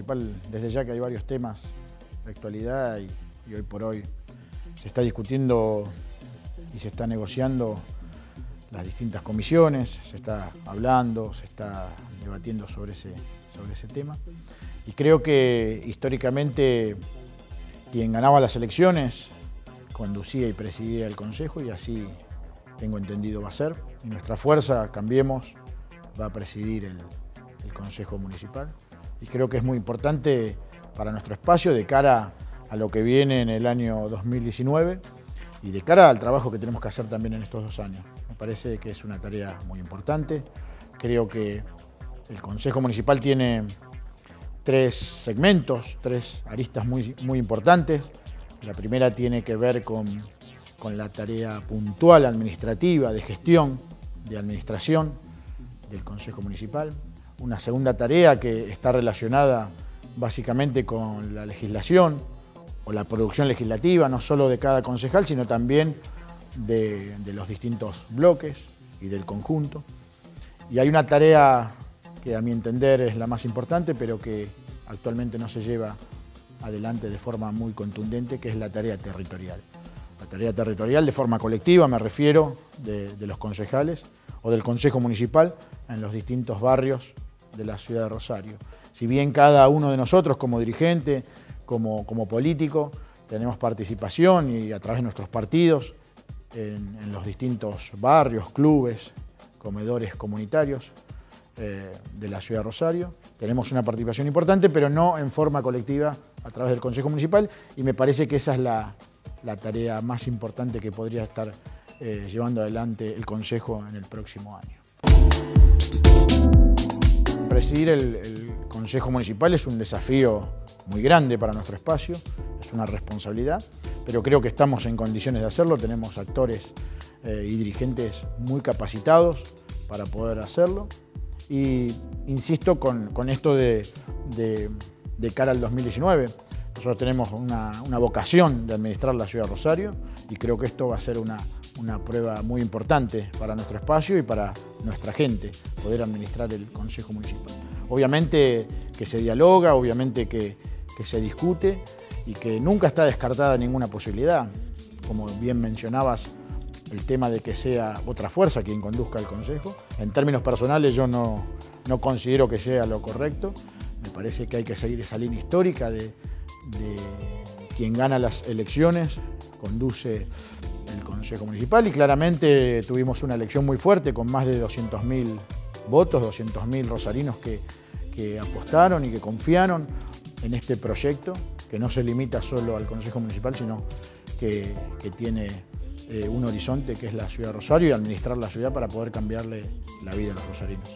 Municipal, desde ya que hay varios temas de actualidad y hoy por hoy se está discutiendo y se está negociando las distintas comisiones, se está hablando, se está debatiendo sobre ese tema. Y creo que históricamente quien ganaba las elecciones conducía y presidía el Consejo, y así tengo entendido va a ser. Y nuestra fuerza, Cambiemos, va a presidir el Consejo Municipal. Y creo que es muy importante para nuestro espacio de cara a lo que viene en el año 2019 y de cara al trabajo que tenemos que hacer también en estos 2 años. Me parece que es una tarea muy importante. Creo que el Consejo Municipal tiene 3 segmentos, 3 aristas muy importantes. La primera tiene que ver con la tarea puntual administrativa, de gestión, de administración del Consejo Municipal. Una segunda tarea que está relacionada básicamente con la legislación o la producción legislativa, no solo de cada concejal, sino también de los distintos bloques y del conjunto. Y hay una tarea que a mi entender es la más importante, pero que actualmente no se lleva adelante de forma muy contundente, que es la tarea territorial. La tarea territorial de forma colectiva, me refiero, de los concejales o del Consejo Municipal en los distintos barrios de la ciudad de Rosario. Si bien cada uno de nosotros como dirigente, como político, tenemos participación y a través de nuestros partidos en los distintos barrios, clubes, comedores comunitarios de la ciudad de Rosario, tenemos una participación importante, pero no en forma colectiva a través del Consejo Municipal, y me parece que esa es la tarea más importante que podría estar llevando adelante el Consejo en el próximo año. Presidir el Consejo Municipal es un desafío muy grande para nuestro espacio, es una responsabilidad, pero creo que estamos en condiciones de hacerlo. Tenemos actores y dirigentes muy capacitados para poder hacerlo. Y insisto con esto de cara al 2019. Nosotros tenemos una vocación de administrar la ciudad de Rosario y creo que esto va a ser una prueba muy importante para nuestro espacio y para nuestra gente, poder administrar el Consejo Municipal. Obviamente que se dialoga, obviamente que se discute y que nunca está descartada ninguna posibilidad. Como bien mencionabas, el tema de que sea otra fuerza quien conduzca el Consejo. En términos personales yo no considero que sea lo correcto. Me parece que hay que seguir esa línea histórica de quien gana las elecciones conduce el Consejo Municipal, y claramente tuvimos una elección muy fuerte con más de 200.000 votos, 200.000 rosarinos que apostaron y que confiaron en este proyecto, que no se limita solo al Consejo Municipal, sino que tiene un horizonte que es la ciudad de Rosario y administrar la ciudad para poder cambiarle la vida a los rosarinos.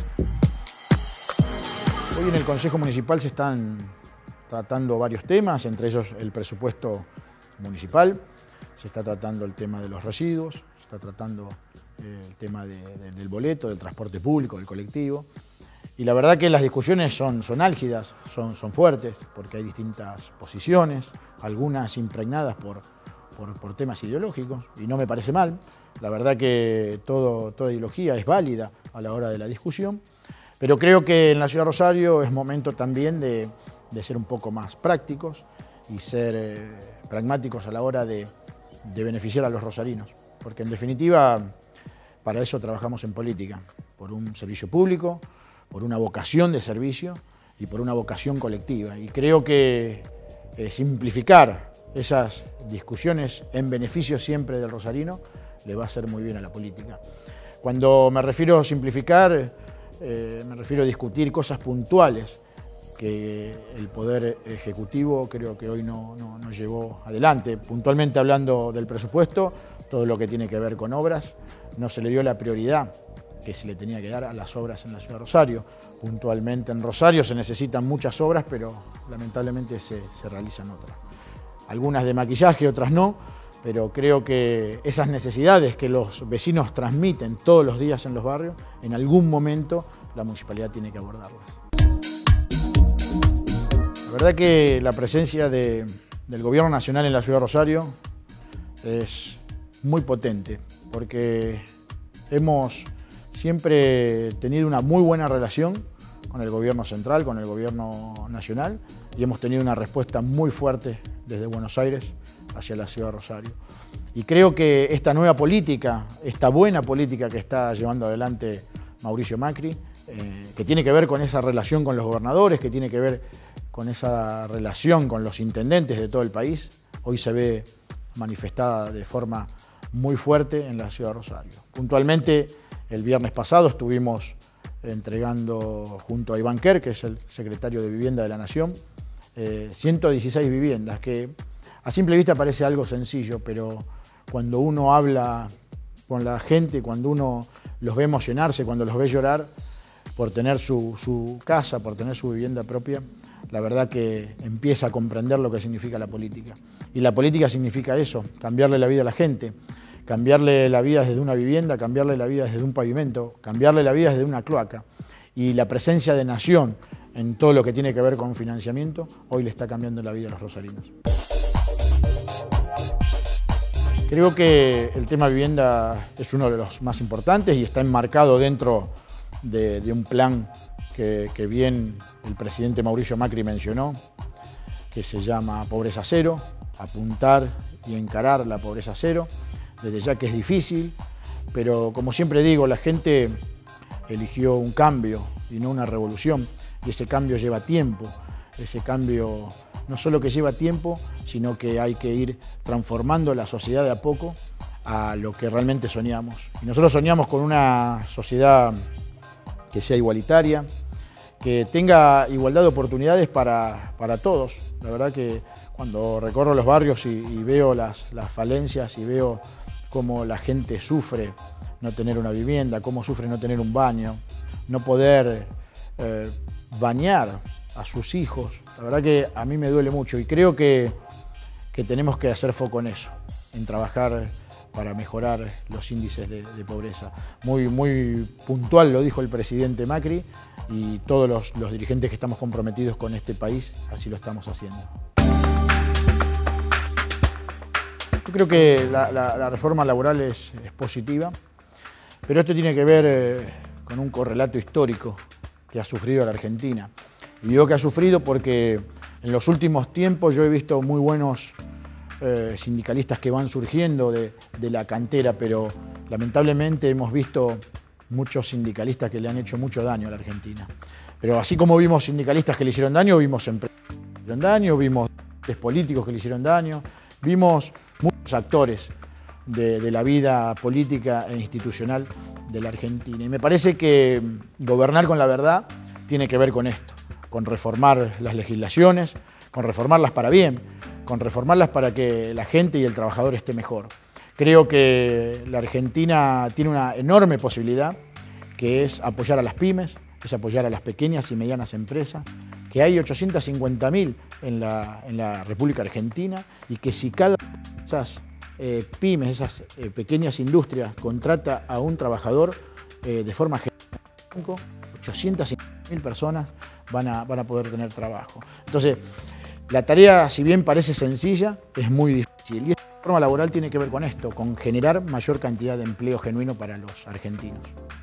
Hoy en el Consejo Municipal se están tratando varios temas, entre ellos el presupuesto municipal, se está tratando el tema de los residuos, se está tratando el tema del boleto, del transporte público, del colectivo. Y la verdad que las discusiones son álgidas, son fuertes, porque hay distintas posiciones, algunas impregnadas por temas ideológicos, y no me parece mal. La verdad que toda ideología es válida a la hora de la discusión, pero creo que en la ciudad de Rosario es momento también de ser un poco más prácticos y ser pragmáticos a la hora de beneficiar a los rosarinos, porque en definitiva para eso trabajamos en política, por un servicio público, por una vocación de servicio y por una vocación colectiva. Y creo que simplificar esas discusiones en beneficio siempre del rosarino le va a hacer muy bien a la política. Cuando me refiero a simplificar, me refiero a discutir cosas puntuales que el Poder Ejecutivo creo que hoy no llevó adelante. Puntualmente hablando del presupuesto, todo lo que tiene que ver con obras, no se le dio la prioridad que se le tenía que dar a las obras en la ciudad de Rosario. Puntualmente en Rosario se necesitan muchas obras, pero lamentablemente se realizan otras. Algunas de maquillaje, otras no, pero creo que esas necesidades que los vecinos transmiten todos los días en los barrios, en algún momento la municipalidad tiene que abordarlas. La verdad que la presencia del Gobierno Nacional en la ciudad de Rosario es muy potente, porque hemos siempre tenido una muy buena relación con el gobierno central, con el gobierno nacional, y hemos tenido una respuesta muy fuerte desde Buenos Aires hacia la ciudad de Rosario. Y creo que esta nueva política, esta buena política que está llevando adelante Mauricio Macri, que tiene que ver con esa relación con los gobernadores, que tiene que ver con esa relación con los intendentes de todo el país, hoy se ve manifestada de forma muy fuerte en la ciudad de Rosario. Puntualmente, el viernes pasado estuvimos entregando junto a Iván Kerr, que es el secretario de Vivienda de la Nación, 116 viviendas, que a simple vista parece algo sencillo, pero cuando uno habla con la gente, cuando uno los ve emocionarse, cuando los ve llorar por tener su casa, por tener su vivienda propia, la verdad que empieza a comprender lo que significa la política. Y la política significa eso, cambiarle la vida a la gente, cambiarle la vida desde una vivienda, cambiarle la vida desde un pavimento, cambiarle la vida desde una cloaca. Y la presencia de Nación en todo lo que tiene que ver con financiamiento, hoy le está cambiando la vida a los rosarinos. Creo que el tema vivienda es uno de los más importantes y está enmarcado dentro de un plan que bien el presidente Mauricio Macri mencionó, que se llama Pobreza Cero, apuntar y encarar la pobreza cero, desde ya que es difícil, pero como siempre digo, la gente eligió un cambio y no una revolución, y ese cambio lleva tiempo, ese cambio no solo que lleva tiempo, sino que hay que ir transformando la sociedad de a poco a lo que realmente soñamos. Y nosotros soñamos con una sociedad que sea igualitaria, que tenga igualdad de oportunidades para todos. La verdad que cuando recorro los barrios y veo las falencias y veo cómo la gente sufre no tener una vivienda, cómo sufre no tener un baño, no poder bañar a sus hijos, la verdad que a mí me duele mucho y creo que tenemos que hacer foco en eso, en trabajar para mejorar los índices de pobreza. Muy puntual lo dijo el presidente Macri y todos los dirigentes que estamos comprometidos con este país, así lo estamos haciendo. Yo creo que la reforma laboral es positiva, pero esto tiene que ver con un correlato histórico que ha sufrido la Argentina. Y digo que ha sufrido porque en los últimos tiempos yo he visto muy buenos sindicalistas que van surgiendo de la cantera, pero lamentablemente hemos visto muchos sindicalistas que le han hecho mucho daño a la Argentina. Pero así como vimos sindicalistas que le hicieron daño, vimos empresarios que le hicieron daño, vimos políticos que le hicieron daño, vimos muchos actores de la vida política e institucional de la Argentina. Y me parece que gobernar con la verdad tiene que ver con esto, con reformar las legislaciones, con reformarlas para bien, con reformarlas para que la gente y el trabajador esté mejor. Creo que la Argentina tiene una enorme posibilidad, que es apoyar a las pymes, es apoyar a las pequeñas y medianas empresas, que hay 850.000 en la República Argentina y que si cada de esas pymes, esas pequeñas industrias contrata a un trabajador de forma general, 850.000 personas van a poder tener trabajo. Entonces, la tarea, si bien parece sencilla, es muy difícil. Y esta reforma laboral tiene que ver con esto, con generar mayor cantidad de empleo genuino para los argentinos.